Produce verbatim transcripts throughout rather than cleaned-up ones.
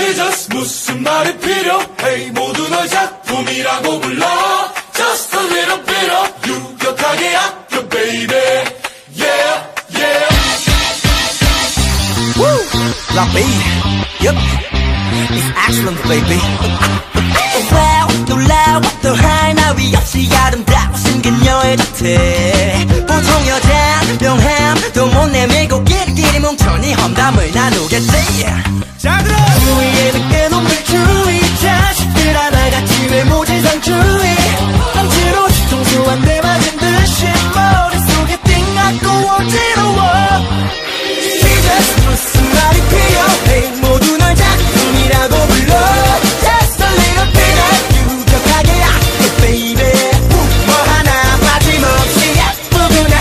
Jesus 무슨 말이 필요해 모두 널 작품이라고 불러 Just a little bit of 유격하게 아껴 baby Yeah yeah Woo! Love me Yup It's excellent baby Wow 놀라워 또 하나 위 없이 아름다우신 그녀의 자태 보통 여잔 명함 또 못 내밀고 끼리끼리 뭉쳐니 험담을 나누겠지 자 들어 주위에 늦게 놈들 주위 자식들 하나같이 외모지상주의 강제로 뒤통수 한 대 맞은 듯이 머릿속에 띵하고 어지러워 Jesus 무슨 말이 필요해 모두 널 작품이라고 불러 Just a little bit of 유격하게 아껴 baby 뭐 하나 빠짐없이 예쁘구나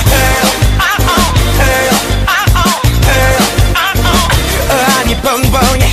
아니 뻥뻥해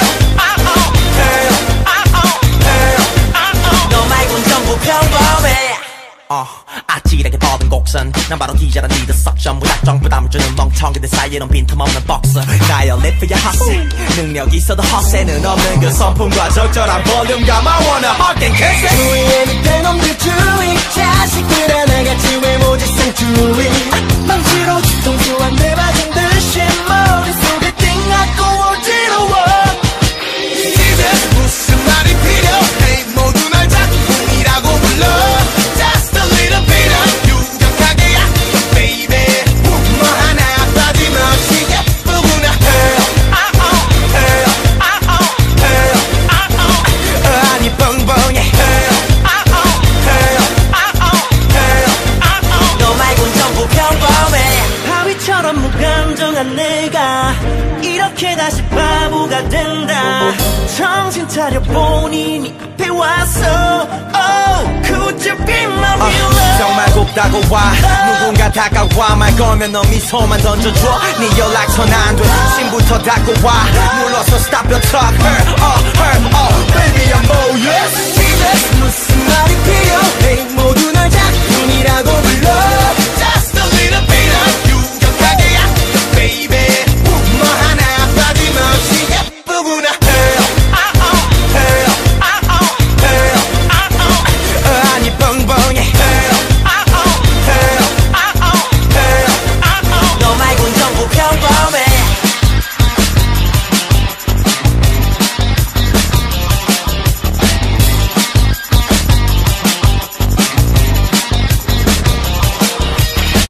너 말곤 전부 평범해 어, 아찔하게 뻗은 곡선 난 바로 기자란 리더 석션 무작정 부담을 주는 멍청이들 사이에는 빈틈없는 박스 나의 리프야 핫세 능력 있어도 허세는 없는 그 성품과 적절한 볼륨감 I wanna hug and kiss it 주위에 밑에 놈들 주위 자식들 하나같이 외모지상주의 망치로 뒤통수 한 대 맞은 듯이 머릿속에 띵하고 어지러워 Jesus 무슨 말이 필요해 모두 날 작품이라고 불러 Just a little bit of 유격하게 아껴 baby 뭐 하나 빠짐없이 예쁘구나 아니 뻥뻥해 너 말곤 전부 평범해 바위처럼 무감정한 내가 이렇게 다시 바보가 된다 정신 차려 본인이 앞에 왔어 Oh could you be my real love 정말 곱다고 와 누군가 다가와 말 걸면 너 미소만 던져줘 네 연락처는 안돼 심부터 닫고 와 눌러서 stop your talk her oh her oh baby I'm all yes Jesus 무슨 말이 필요해 모두 널 작품이라고 불러